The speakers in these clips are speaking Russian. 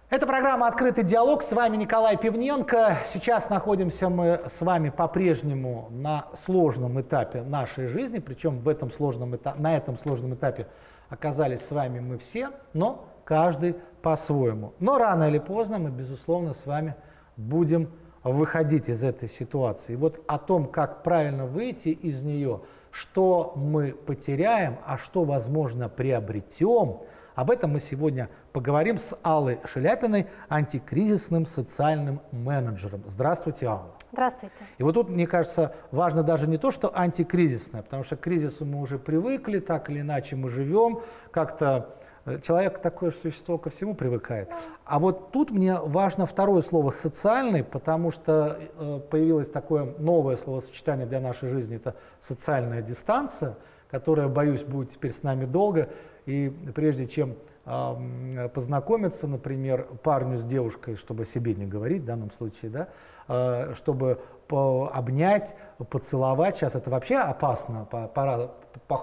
Это программа «Открытый диалог». С вами Николай Пивненко. Сейчас находимся мы с вами по-прежнему на сложном этапе нашей жизни. Причем на этом сложном этапе оказались с вами мы все, но каждый по-своему. Но рано или поздно мы, безусловно, с вами будем выходить из этой ситуации. И вот о том, как правильно выйти из нее, что мы потеряем, а что, возможно, приобретем, об этом мы сегодня поговорим с Аллой Шеляпиной, антикризисным социальным менеджером. Здравствуйте, Алла. Здравствуйте. И вот тут, мне кажется, важно даже не то, что антикризисное, потому что к кризису мы уже привыкли, так или иначе мы живем, как-то человек такое существо ко всему привыкает. А вот тут мне важно второе слово «социальный», потому что появилось такое новое словосочетание для нашей жизни, это социальная дистанция, которая, боюсь, будет теперь с нами долго. И прежде чем познакомиться, например, парню с девушкой, чтобы о себе не говорить в данном случае, да, чтобы обнять, поцеловать, сейчас это вообще опасно по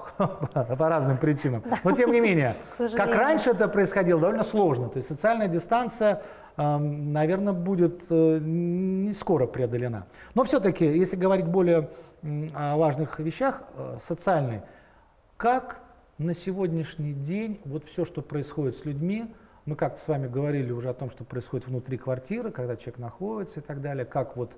разным причинам, но тем не менее, как раньше это происходило, довольно сложно. То есть социальная дистанция, наверное, будет не скоро преодолена. Но все-таки, если говорить более о важных вещах, социальной, как на сегодняшний день вот все, что происходит с людьми, мы как-то с вами говорили уже о том, что происходит внутри квартиры, когда человек находится и так далее, как вот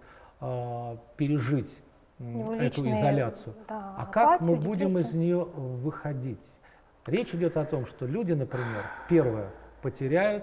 пережить эту изоляцию, да, а как мы будем из нее выходить. Речь идет о том, что люди, например, первое, потеряют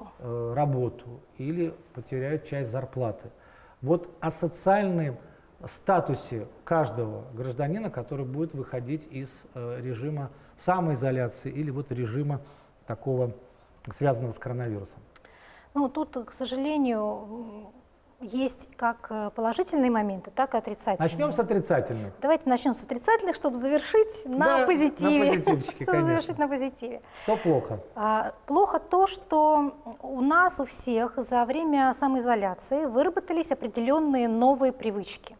работу или потеряют часть зарплаты. Вот о социальном статусе каждого гражданина, который будет выходить из режима самоизоляции или вот режима такого, связанного с коронавирусом. Ну, тут, к сожалению, есть как положительные моменты, так и отрицательные. Начнем с отрицательных. Давайте начнем с отрицательных, чтобы завершить на позитиве. Чтобы завершить на позитиве. Что плохо? Плохо то, что у нас, у всех за время самоизоляции выработались определенные новые привычки.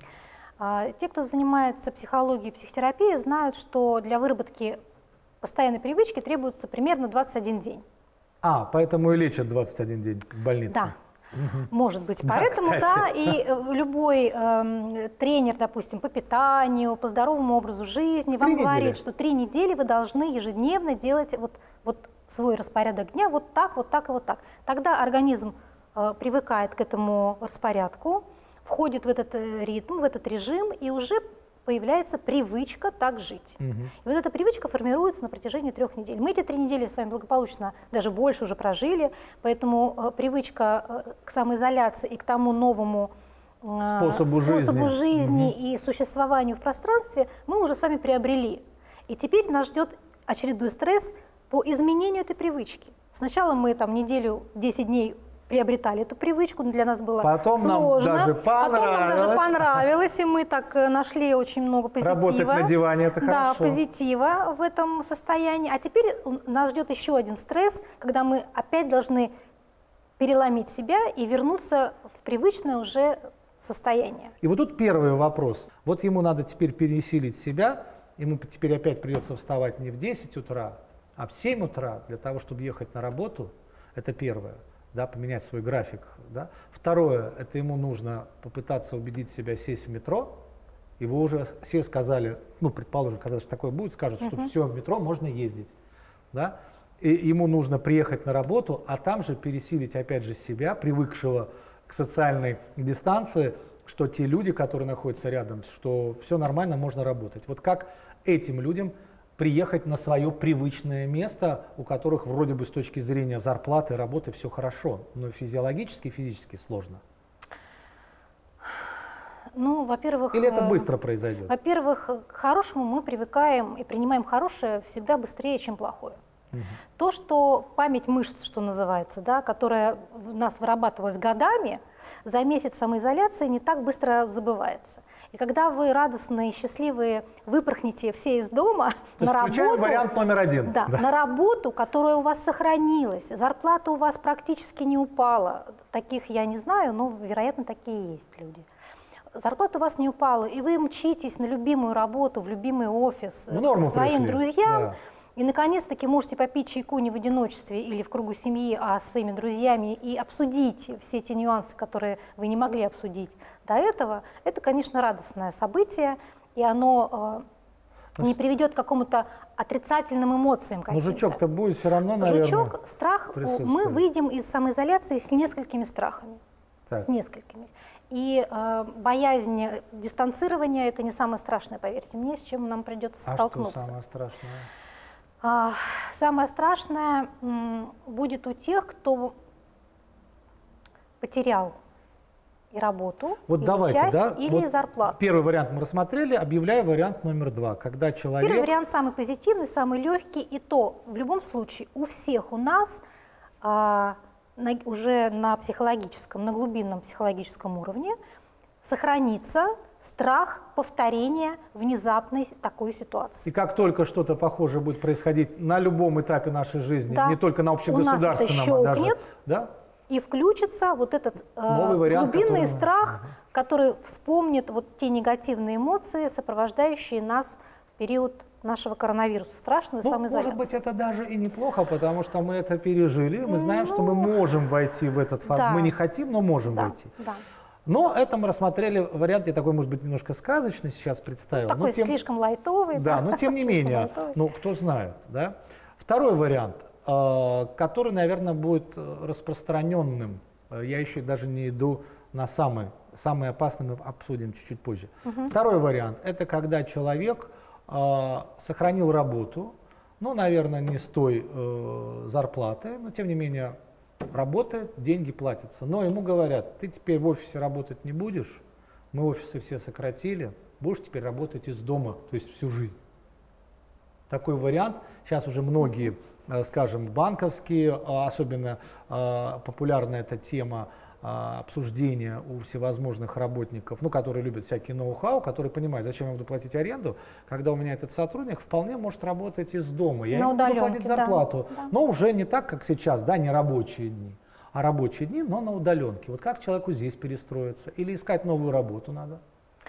Те, кто занимается психологией и психотерапией, знают, что для выработки постоянной привычки требуется примерно 21 день. Поэтому и лечат 21 день в больнице. Да. Может быть, поэтому, да, и любой тренер, допустим, по питанию, по здоровому образу жизни вам говорит, что 3 недели вы должны ежедневно делать вот свой распорядок дня вот так и вот так. Тогда организм привыкает к этому распорядку, входит в этот ритм, в этот режим, и уже появляется привычка так жить. И вот эта привычка формируется на протяжении 3 недель. Мы эти 3 недели с вами благополучно, даже больше уже прожили, поэтому привычка к самоизоляции и к тому новому способу жизни и существованию в пространстве мы уже с вами приобрели. И теперь нас ждет очередной стресс по изменению этой привычки. Сначала мы там неделю, 10 дней приобретали эту привычку, но для нас было сложно. Потом нам даже понравилось, и мы так нашли очень много позитива. Работать на диване — это хорошо. Да, позитива в этом состоянии. А теперь нас ждет еще один стресс, когда мы опять должны переломить себя и вернуться в привычное уже состояние. И вот тут первый вопрос. Вот ему надо теперь пересилить себя, ему теперь опять придется вставать не в 10 утра, а в 7 утра для того, чтобы ехать на работу. Это первое. Да, поменять свой график. Да. Второе, это ему нужно попытаться убедить себя сесть в метро. И вы уже все сказали, ну, предположим, когда такое будет, скажут, что все, в метро можно ездить. Да. И ему нужно приехать на работу, а там же пересилить опять же себя, привыкшего к социальной дистанции, что те люди, которые находятся рядом, что все нормально, можно работать. Вот как этим людям приехать на свое привычное место, у которых вроде бы с точки зрения зарплаты, работы все хорошо, но физиологически, физически сложно? Ну, во-первых... Или это быстро произойдет? Во-первых, к хорошему мы привыкаем и принимаем хорошее всегда быстрее, чем плохое. То, что память мышц, что называется, да, которая у нас вырабатывалась годами, за месяц самоизоляции не так быстро забывается. И когда вы радостные, счастливые, выпорхнете все из дома на работу, вариант номер 1. Да, на работу, которая у вас сохранилась, зарплата у вас практически не упала. Таких я не знаю, но, вероятно, такие есть люди. Зарплата у вас не упала, и вы мчитесь на любимую работу, в любимый офис, к своим друзьям. И, наконец-таки, можете попить чайку не в одиночестве или в кругу семьи, а с своими друзьями и обсудить все эти нюансы, которые вы не могли обсудить до этого. Это, конечно, радостное событие, и оно не приведет к какому-то отрицательным эмоциям. Но жучок-то будет все равно, наверное, жучок, страх. Мы выйдем из самоизоляции с несколькими страхами. Так. С несколькими. И боязнь дистанцирования – это не самое страшное, поверьте мне, с чем нам придется столкнуться. А что самое страшное? Самое страшное будет у тех, кто потерял и работу, вот или давайте, часть, да? или вот зарплату. Первый вариант мы рассмотрели, объявляю вариант номер 2, когда человек… Первый вариант самый позитивный, самый легкий, и то в любом случае у всех у нас уже на психологическом, на глубинном психологическом уровне сохранится страх повторения внезапной такой ситуации. И как только что-то похожее будет происходить на любом этапе нашей жизни, да. не только на общегосударственном, у нас это даже, щелкнет, да? И включится вот этот вариант, глубинный который… страх, который вспомнит вот те негативные эмоции, сопровождающие нас в период нашего коронавируса, страшного самоизоляции. Может быть, это даже и неплохо, потому что мы это пережили, мы знаем, что мы можем войти в этот формат. Да. Мы не хотим, но можем войти. Да. Но это мы рассмотрели в варианте такой, может быть, немножко сказочный сейчас представил. Такой слишком лайтовый. Да, но тем не менее, кто знает. Да? Второй вариант, который, наверное, будет распространенным. Я еще даже не иду на самый опасный, мы обсудим чуть-чуть позже. Второй вариант – это когда человек сохранил работу, ну, наверное, не с той зарплаты, но тем не менее работает, деньги платятся. Но ему говорят: ты теперь в офисе работать не будешь, мы офисы все сократили, будешь теперь работать из дома, то есть всю жизнь. Такой вариант. Сейчас уже многие, скажем, банковские, особенно популярна эта тема обсуждения у всевозможных работников, ну, которые любят всякие ноу-хау, которые понимают, зачем я буду платить аренду, когда у меня этот сотрудник вполне может работать из дома. Я ему буду платить зарплату, да. Но уже не так, как сейчас, да, не рабочие дни, а рабочие дни, но на удаленке. Вот как человеку здесь перестроиться? Или искать новую работу надо?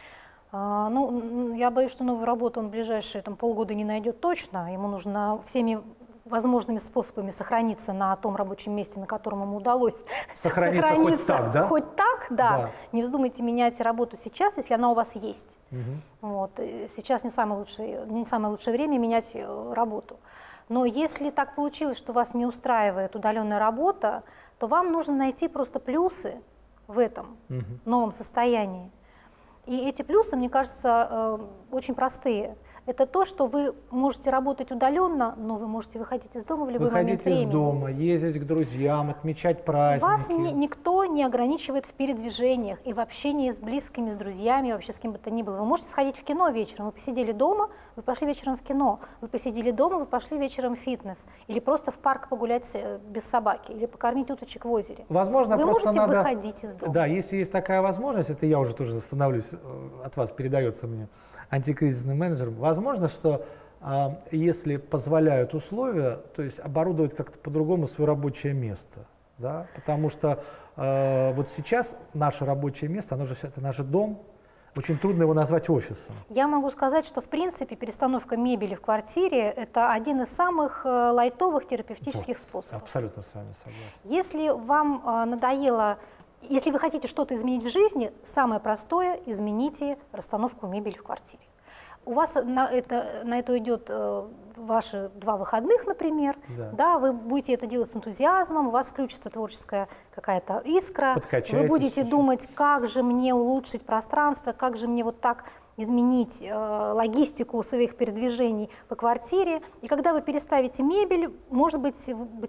Ну, я боюсь, что новую работу он в ближайшие полгода не найдет точно. Ему нужно всеми возможными способами сохраниться на том рабочем месте, на котором ему удалось сохраниться хоть так, да? Хоть так, да. Не вздумайте менять работу сейчас, если она у вас есть. Вот. Сейчас не самое лучшее время менять работу. Но если так получилось, что вас не устраивает удаленная работа, то вам нужно найти просто плюсы в этом новом состоянии. И эти плюсы, мне кажется, очень простые. Это то, что вы можете работать удаленно, но вы можете выходить из дома в любой момент времени. Выходить из дома, ездить к друзьям, отмечать праздники. Вас никто не ограничивает в передвижениях и в общении с близкими, с друзьями, вообще с кем бы то ни было. Вы можете сходить в кино вечером. Вы посидели дома, вы пошли вечером в кино. Вы посидели дома, вы пошли вечером в фитнес. Или просто в парк погулять без собаки. Или покормить уточек в озере. Возможно, вы просто можете надо выходить из дома. Да, если есть такая возможность, это я уже тоже становлюсь, от вас передается мне, антикризисным менеджером. Возможно, что если позволяют условия, то есть оборудовать как-то по-другому свое рабочее место. Да? Потому что вот сейчас наше рабочее место, оно же это наш дом, очень трудно его назвать офисом. Я могу сказать, что в принципе перестановка мебели в квартире – это один из самых лайтовых терапевтических способов. Абсолютно с вами согласен. Если вам надоело, если вы хотите что-то изменить в жизни, самое простое – измените расстановку мебели в квартире. У вас на это уйдет ваши 2 выходных, например. Да, вы будете это делать с энтузиазмом, у вас включится творческая какая-то искра. Вы будете думать, как же мне улучшить пространство, как же мне вот так изменить логистику своих передвижений по квартире. И когда вы переставите мебель, может быть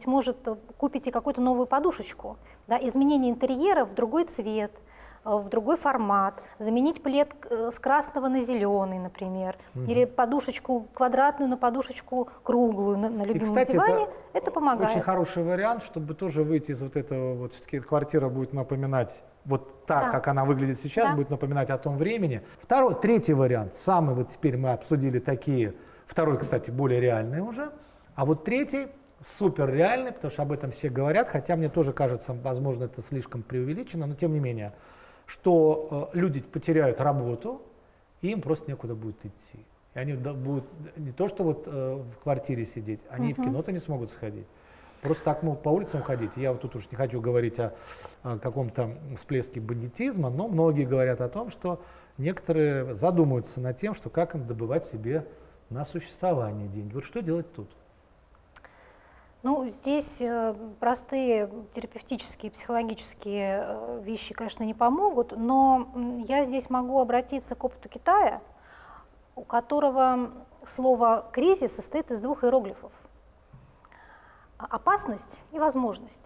купите какую-то новую подушечку. Да, изменение интерьера в другой цвет, в другой формат, заменить плед с красного на зеленый, например, или подушечку квадратную на подушечку круглую на любимом диване, это помогает. Очень хороший вариант, чтобы тоже выйти из вот этого, вот все-таки квартира будет напоминать, вот так, как она выглядит сейчас, будет напоминать о том времени. Третий вариант, самый вот теперь мы обсудили такие, второй, кстати, более реальный уже, а вот третий супер реальный, потому что об этом все говорят, хотя мне тоже кажется, возможно, это слишком преувеличено, но тем не менее, что люди потеряют работу, и им просто некуда будет идти. И И они будут не то, что вот в квартире сидеть, они и в кино-то не смогут сходить. Просто так могут по улицам ходить. Я вот тут уж не хочу говорить о каком-то всплеске бандитизма, но многие говорят о том, что некоторые задумываются над тем, что как им добывать себе на существование деньги. Вот что делать тут? Ну, здесь простые терапевтические, психологические вещи, конечно, не помогут, но я здесь могу обратиться к опыту Китая, у которого слово «кризис» состоит из двух иероглифов. Опасность и возможность.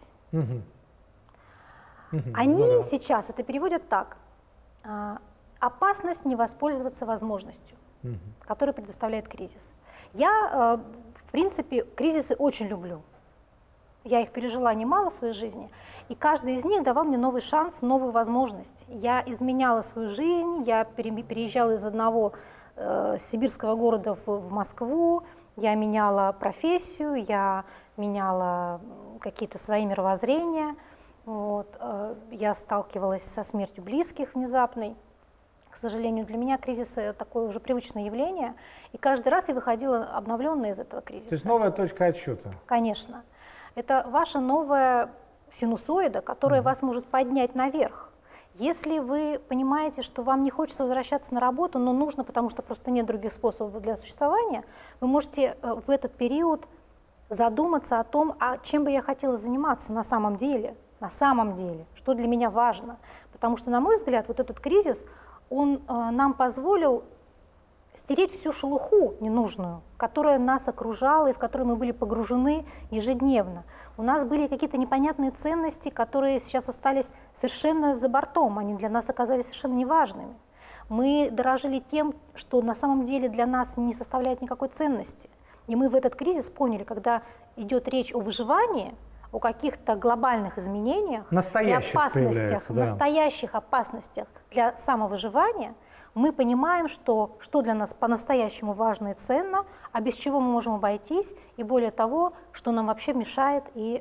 Они Здорово. Сейчас это переводят так. Опасность не воспользоваться возможностью, которую предоставляет кризис. Я, в принципе, кризисы очень люблю. Я их пережила немало в своей жизни, и каждый из них давал мне новый шанс, новую возможность. Я изменяла свою жизнь, я переезжала из одного сибирского города в Москву, я меняла профессию, я меняла какие-то свои мировоззрения, вот. Я сталкивалась со смертью близких внезапной. К сожалению, для меня кризис такое уже привычное явление, и каждый раз я выходила обновленная из этого кризиса. То есть новая точка отсчета. Конечно. Это ваша новая синусоида, которая вас может поднять наверх. Если вы понимаете, что вам не хочется возвращаться на работу, но нужно, потому что просто нет других способов для существования, вы можете в этот период задуматься о том, а чем бы я хотела заниматься на самом деле, что для меня важно. Потому что, на мой взгляд, вот этот кризис, он нам позволил стереть всю шелуху ненужную, которая нас окружала и в которую мы были погружены ежедневно. У нас были какие-то непонятные ценности, которые сейчас остались совершенно за бортом, они для нас оказались совершенно неважными. Мы дорожили тем, что на самом деле для нас не составляет никакой ценности. И мы в этот кризис поняли, когда идет речь о выживании, о каких-то глобальных изменениях и опасностях, настоящих опасностях для самовыживания, мы понимаем, что для нас по-настоящему важно и ценно, а без чего мы можем обойтись, и более того, что нам вообще мешает и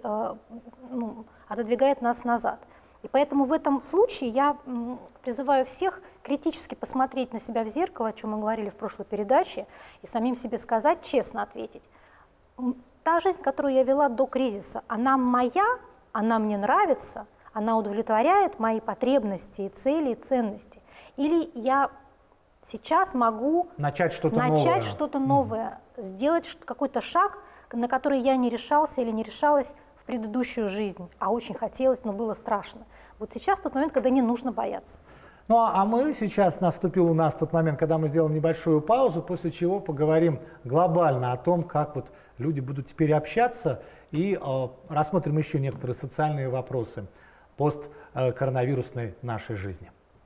отодвигает нас назад. И поэтому в этом случае я призываю всех критически посмотреть на себя в зеркало, о чем мы говорили в прошлой передаче, и самим себе сказать, честно ответить. Та жизнь, которую я вела до кризиса, она моя, она мне нравится, она удовлетворяет мои потребности, и цели, и ценности. Или я сейчас могу начать что-то новое, сделать какой-то шаг, на который я не решался или не решалась в предыдущую жизнь, а очень хотелось, но было страшно. Вот сейчас тот момент, когда не нужно бояться. Ну а мы сейчас, наступил у нас тот момент, когда мы сделаем небольшую паузу, после чего поговорим глобально о том, как вот люди будут теперь общаться, и рассмотрим еще некоторые социальные вопросы посткоронавирусной нашей жизни.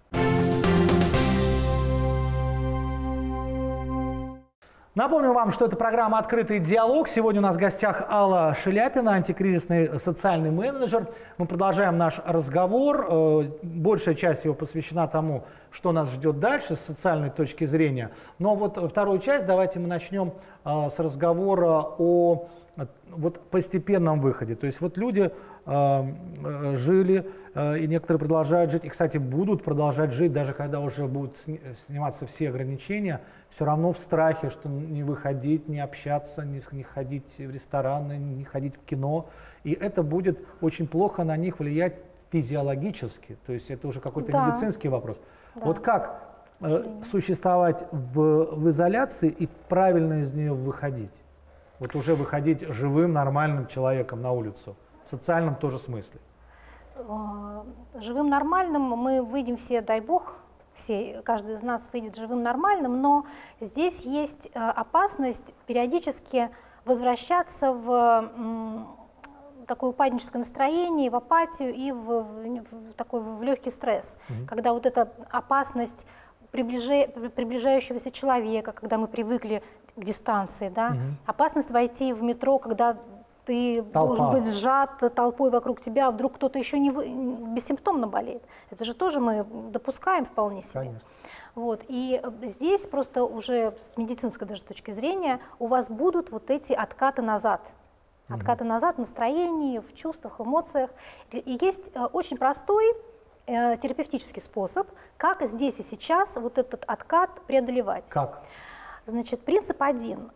Напомню вам, что это программа «Открытый диалог». Сегодня у нас в гостях Алла Шеляпина, антикризисный социальный менеджер. Мы продолжаем наш разговор. Большая часть его посвящена тому, что нас ждет дальше с социальной точки зрения. Но вот вторую часть давайте мы начнем с разговора о постепенном выходе. То есть вот люди жили, и некоторые продолжают жить, и, кстати, будут продолжать жить, даже когда уже будут сниматься все ограничения, все равно в страхе, что не выходить, не общаться, не ходить в рестораны, не ходить в кино. И это будет очень плохо на них влиять физиологически. То есть это уже какой-то медицинский вопрос. Да. Вот как существовать в изоляции и правильно из нее выходить? Вот уже выходить живым, нормальным человеком на улицу. В социальном тоже смысле. Живым, нормальным мы выйдем все, дай бог, каждый из нас выйдет живым, нормальным, но здесь есть опасность периодически возвращаться в такое упадническое настроение, в апатию и в легкий стресс. Когда вот эта опасность приближающегося человека, когда мы привыкли к дистанции, да? Опасность войти в метро, когда ты должен быть сжат толпой вокруг тебя, а вдруг кто-то еще бессимптомно болеет. Это же тоже мы допускаем вполне себе. Конечно. Вот. И здесь просто уже с медицинской даже точки зрения у вас будут вот эти откаты назад. Откаты назад в настроении, в чувствах, в эмоциях. И есть очень простой терапевтический способ, как здесь и сейчас вот этот откат преодолевать. Как? Значит, принцип один.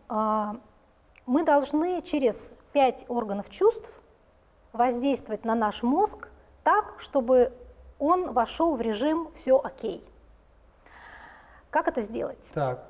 Мы должны через 5 органов чувств воздействовать на наш мозг так, чтобы он вошел в режим «все окей». Как это сделать? Так,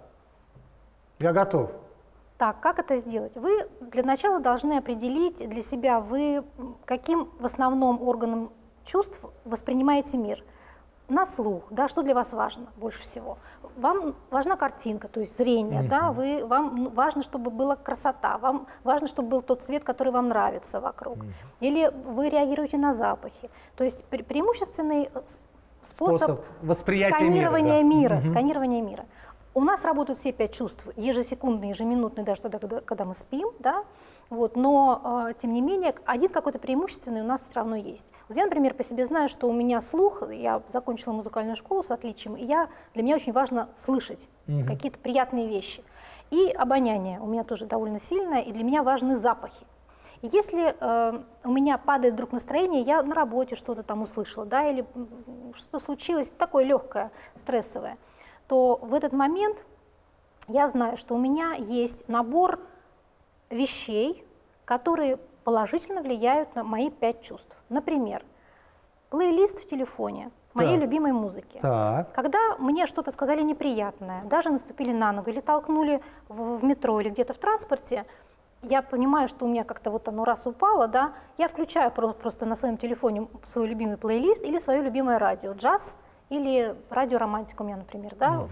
я готов. Так, как это сделать? Вы для начала должны определить для себя, вы каким в основном органом чувств воспринимаете мир. На слух, да, что для вас важно больше всего? Вам важна картинка, то есть зрение, да, вам важно, чтобы была красота, вам важно, чтобы был тот цвет, который вам нравится вокруг. Или вы реагируете на запахи. То есть преимущественный способ восприятия сканирования мира. Сканирования мира. У нас работают все 5 чувств, ежесекундные, ежеминутные, даже тогда, когда мы спим, да? Вот, но, тем не менее, один какой-то преимущественный у нас все равно есть. Вот я, например, по себе знаю, что у меня слух, я закончила музыкальную школу с отличием, и для меня очень важно слышать какие-то приятные вещи. И обоняние у меня тоже довольно сильное, и для меня важны запахи. И если у меня падает вдруг настроение, я на работе что-то там услышала, да, или что-то случилось такое легкое, стрессовое, то в этот момент я знаю, что у меня есть набор вещей, которые положительно влияют на мои 5 чувств. Например, плейлист в телефоне моей любимой музыки. Так. Когда мне что-то сказали неприятное, даже наступили на ногу или толкнули в метро или где-то в транспорте, я понимаю, что у меня как-то вот оно раз упало, да, я включаю просто на своем телефоне свой любимый плейлист или свое любимое радио, джаз или радиоромантика у меня, например, да,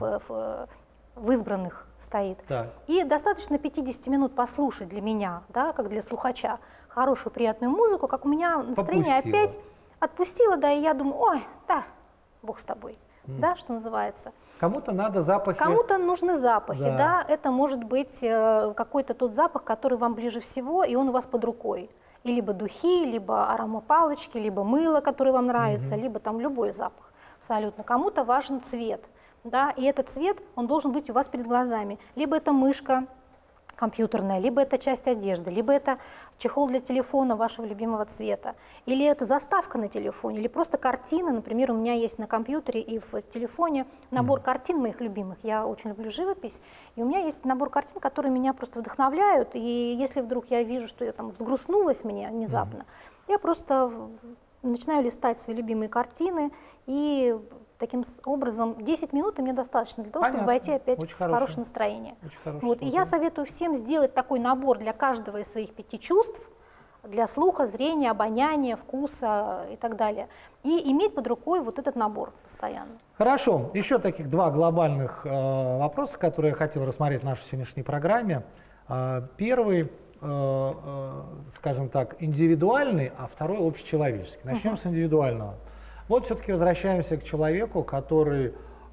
в избранных стоит. Так. И достаточно 50 минут послушать для меня, да, как для слухача, хорошую приятную музыку, как у меня настроение опять отпустило, да, и я думаю, ой, да, Бог с тобой, да, что называется. Кому-то надо запахи. Кому-то нужны запахи, да, это может быть какой-то тот запах, который вам ближе всего, и он у вас под рукой. И либо духи, либо аромапалочки, либо мыло, которое вам нравится, либо там любой запах. Абсолютно. Кому-то важен цвет, да, и этот цвет, он должен быть у вас перед глазами. Либо это мышка компьютерная, либо это часть одежды, либо это чехол для телефона вашего любимого цвета, или это заставка на телефоне, или просто картина. Например, у меня есть на компьютере и в телефоне набор картин моих любимых. Я очень люблю живопись, и у меня есть набор картин, которые меня просто вдохновляют, и если вдруг я вижу, что я там взгрустнулась мне внезапно, я просто начинаю листать свои любимые картины, и таким образом 10 минут мне достаточно для того, чтобы войти опять в хорошее настроение. Вот. И я советую всем сделать такой набор для каждого из своих 5 чувств, для слуха, зрения, обоняния, вкуса и так далее. И иметь под рукой вот этот набор постоянно. Хорошо. Еще таких 2 глобальных вопроса, которые я хотел рассмотреть в нашей сегодняшней программе. Первый, скажем так, индивидуальный, а второй общечеловеческий. Начнем с индивидуального. Вот все-таки возвращаемся к человеку, который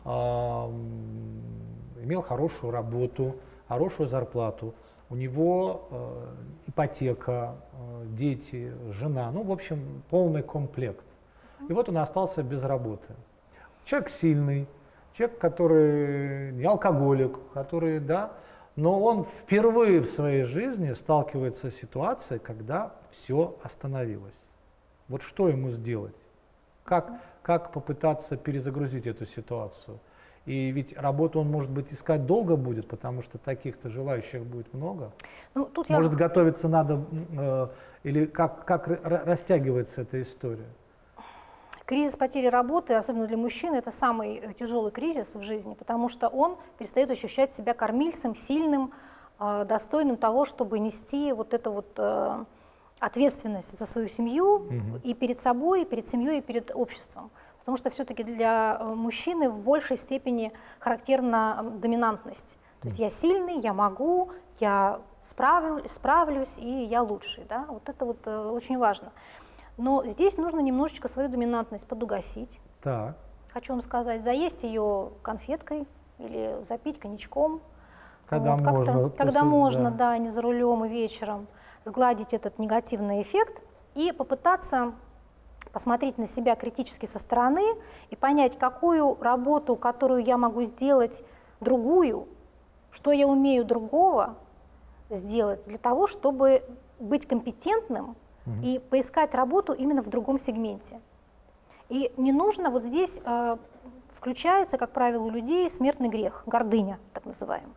имел хорошую работу, хорошую зарплату, у него ипотека, дети, жена, ну, в общем, полный комплект. И вот он остался без работы. Человек сильный, человек, который не алкоголик, который, да, но он впервые в своей жизни сталкивается с ситуацией, когда все остановилось. Вот что ему сделать? Как попытаться перезагрузить эту ситуацию? И ведь работу он, может быть, искать долго будет, потому что таких-то желающих будет много. Ну, тут может, готовиться надо, или как растягивается эта история? Кризис потери работы, особенно для мужчин, это самый тяжелый кризис в жизни, потому что он перестает ощущать себя кормильцем, сильным, достойным того, чтобы нести вот это вот ответственность за свою семью и перед собой, и перед семьей, и перед обществом. Потому что все-таки для мужчины в большей степени характерна доминантность. То есть я сильный, я могу, я справлюсь, и я лучший. Да? Вот это вот очень важно. Но здесь нужно немножечко свою доминантность подугасить. Так. Хочу вам сказать, заесть ее конфеткой или запить коньячком. Когда вот, можно. Когда можно, да, не за рулем и вечером. Сгладить этот негативный эффект и попытаться посмотреть на себя критически со стороны и понять, какую работу, которую я могу сделать другую, что я умею другого сделать для того, чтобы быть компетентным и поискать работу именно в другом сегменте. И не нужно, вот здесь включается, как правило, у людей смертный грех, гордыня так называемая.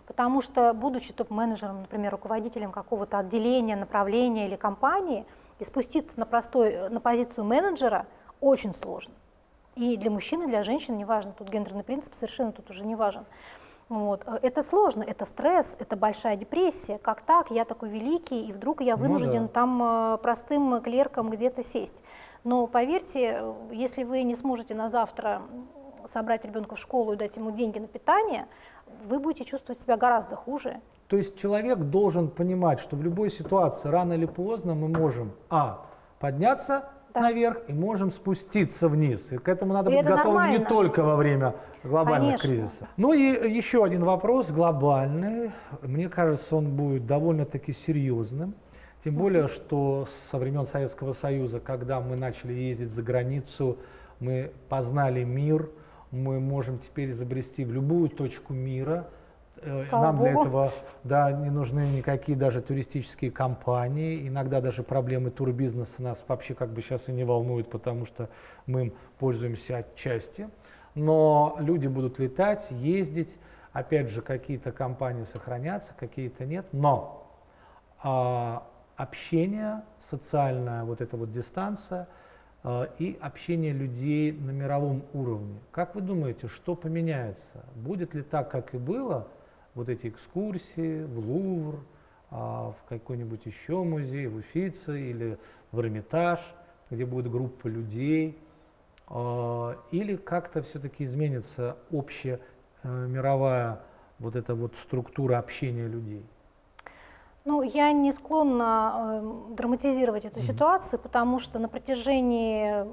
Потому что, будучи топ-менеджером, например, руководителем какого-то отделения, направления или компании, и спуститься на позицию менеджера очень сложно. И для мужчин, и для женщин, неважно, тут гендерный принцип совершенно тут уже не важен. Вот. Это сложно, это стресс, это большая депрессия. Как так? Я такой великий, и вдруг я вынужден там простым клерком где-то сесть. Но поверьте, если вы не сможете на завтра собрать ребенка в школу и дать ему деньги на питание, вы будете чувствовать себя гораздо хуже. То есть человек должен понимать, что в любой ситуации рано или поздно мы можем подняться наверх и можем спуститься вниз. И к этому надо быть готовым не только во время глобальных кризисов. Ну и еще один вопрос глобальный. Мне кажется, он будет довольно-таки серьезным. Тем более, что со времен Советского Союза, когда мы начали ездить за границу, мы познали мир, мы можем теперь изобрести в любую точку мира. Нам для этого не нужны никакие даже туристические компании. Иногда даже проблемы турбизнеса нас вообще как бы сейчас и не волнуют, потому что мы им пользуемся отчасти. Но люди будут летать, ездить. Опять же, какие-то компании сохранятся, какие-то нет. Но общение, социальная вот эта вот дистанция и общение людей на мировом уровне. Как вы думаете, что поменяется? Будет ли так, как и было? Вот эти экскурсии в Лувр, в какой-нибудь еще музей, в Уффици или в Эрмитаж, где будет группа людей, или как-то все-таки изменится общая мировая вот эта вот структура общения людей? Ну, я не склонна драматизировать эту ситуацию, потому что на протяжении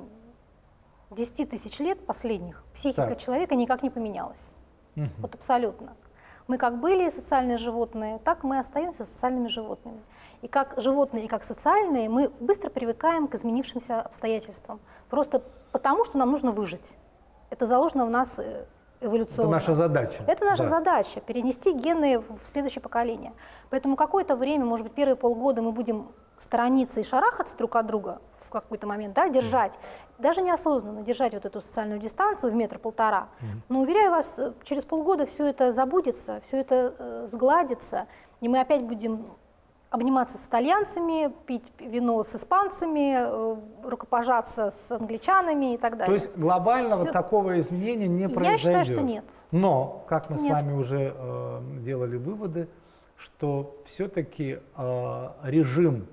10 тысяч лет последних психика человека никак не поменялась. Вот абсолютно. Мы как были социальные животные, так мы остаемся социальными животными. И как животные, и как социальные мы быстро привыкаем к изменившимся обстоятельствам. Просто потому, что нам нужно выжить. Это заложено в нас эволюционно. Это наша задача. Это наша задача, перенести гены в следующее поколение. Поэтому какое-то время, может быть, первые полгода мы будем сторониться и шарахаться друг от друга в какой-то момент, держать, даже неосознанно держать вот эту социальную дистанцию в 1–1,5 метра. Но, уверяю вас, через полгода все это забудется, все это сгладится, и мы опять будем обниматься с итальянцами, пить вино с испанцами, рукопожаться с англичанами и так далее. То есть глобального такого изменения не произойдет? Я считаю, что нет. Но, как мы с вами уже делали выводы, что все-таки режим,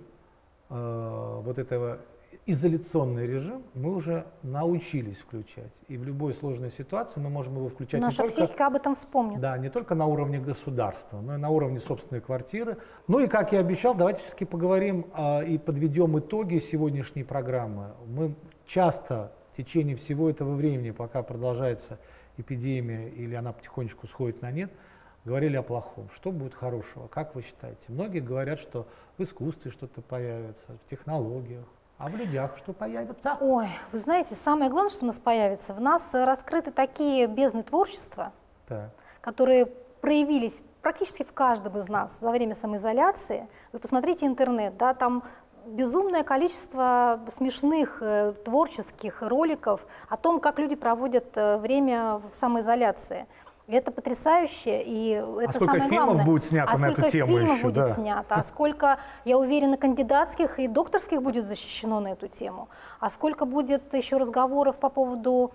вот этого изоляционный режим, мы уже научились включать. И в любой сложной ситуации мы можем его включать Наша психика об этом вспомнит. Да, не только на уровне государства, но и на уровне собственной квартиры. Ну и, как я обещал, давайте все-таки поговорим и подведем итоги сегодняшней программы. Мы часто в течение всего этого времени, пока продолжается эпидемия или она потихонечку сходит на нет, говорили о плохом. Что будет хорошего? Как вы считаете? Многие говорят, что в искусстве что-то появится, в технологиях. А в людях что появится? Ой, вы знаете, самое главное, что у нас появится, в нас раскрыты такие бездны творчества, которые проявились практически в каждом из нас за время самоизоляции. Вы посмотрите интернет, да, там безумное количество смешных творческих роликов о том, как люди проводят время в самоизоляции. Это потрясающе, и это сколько самое фильмов главное. будет снято на эту тему еще? Сколько фильмов будет снято, а сколько, я уверена, кандидатских и докторских будет защищено на эту тему, а сколько будет еще разговоров по поводу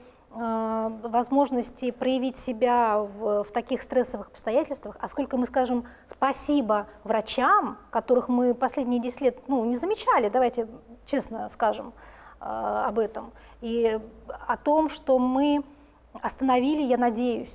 возможности проявить себя в таких стрессовых обстоятельствах, а сколько мы скажем спасибо врачам, которых мы последние 10 лет не замечали, давайте честно скажем об этом, и о том, что мы остановили, я надеюсь,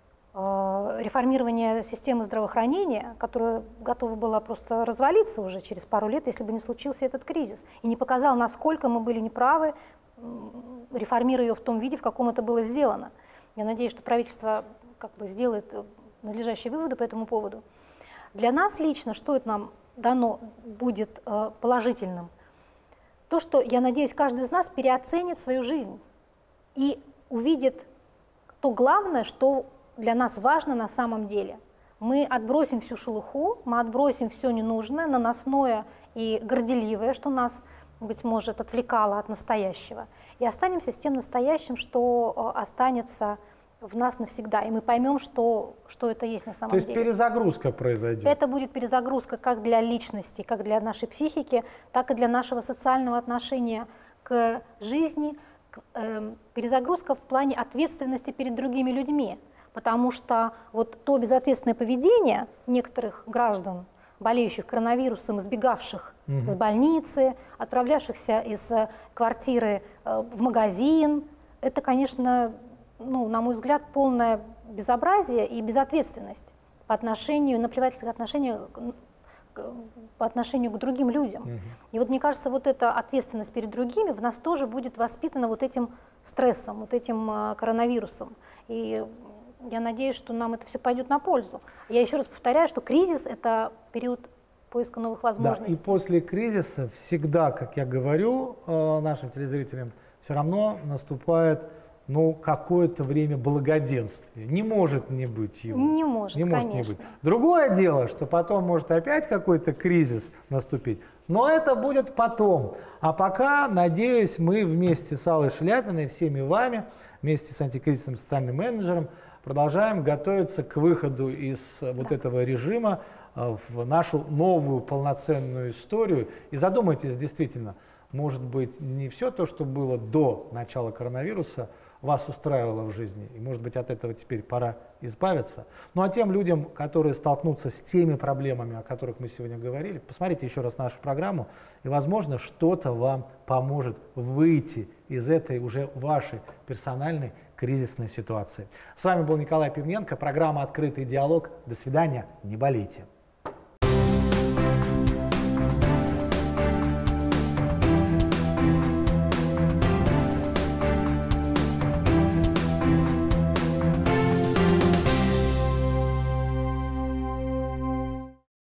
реформирование системы здравоохранения, которая готова была просто развалиться уже через пару лет, если бы не случился этот кризис, и не показал, насколько мы были неправы, реформируя ее в том виде, в каком это было сделано. Я надеюсь, что правительство сделает надлежащие выводы по этому поводу. Для нас лично, что это нам дано будет положительным? То, что, я надеюсь, каждый из нас переоценит свою жизнь и увидит то главное, что для нас важно на самом деле. Мы отбросим всю шелуху, мы отбросим все ненужное, наносное и горделивое, что нас, быть может, отвлекало от настоящего, и останемся с тем настоящим, что останется в нас навсегда, и мы поймем, что это есть на самом деле. То есть перезагрузка произойдет? Это будет перезагрузка как для личности, как для нашей психики, так и для нашего социального отношения к жизни, перезагрузка в плане ответственности перед другими людьми, потому что вот то безответственное поведение некоторых граждан, болеющих коронавирусом, избегавших с больницы, отправлявшихся из квартиры в магазин, это, конечно, на мой взгляд, полное безобразие и безответственность по отношению, наплевательское отношение по отношению к другим людям. И вот мне кажется, вот эта ответственность перед другими в нас тоже будет воспитана вот этим стрессом, вот этим коронавирусом. И я надеюсь, что нам это все пойдет на пользу. Я еще раз повторяю, что кризис – это период поиска новых возможностей. Да, и после кризиса всегда, как я говорю нашим телезрителям, все равно наступает какое-то время благоденствия. Не может не быть его. Не может, конечно. Не быть. Другое дело, что потом может опять какой-то кризис наступить, но это будет потом. А пока, надеюсь, мы вместе с Аллой Шаляпиной, всеми вами, вместе с антикризисным социальным менеджером, продолжаем готовиться к выходу из вот этого режима в нашу новую полноценную историю. И задумайтесь, действительно, может быть, не все то, что было до начала коронавируса, вас устраивало в жизни, и, может быть, от этого теперь пора избавиться. Ну а тем людям, которые столкнутся с теми проблемами, о которых мы сегодня говорили, посмотрите еще раз нашу программу, и, возможно, что-то вам поможет выйти из этой уже вашей персональной кризисной ситуации. С вами был Николай Пивненко, программа «Открытый диалог». До свидания, не болейте.